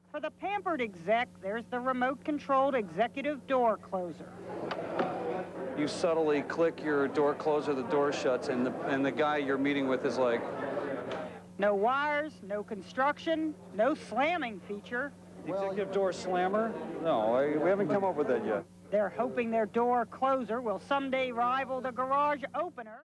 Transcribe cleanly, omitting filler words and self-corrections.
For the pampered exec, there's the remote-controlled executive door closer. You subtly click your door closer, the door shuts, and the guy you're meeting with is like... No wires, no construction, no slamming feature. Executive door slammer? No, we haven't come up with that yet. They're hoping their door closer will someday rival the garage opener.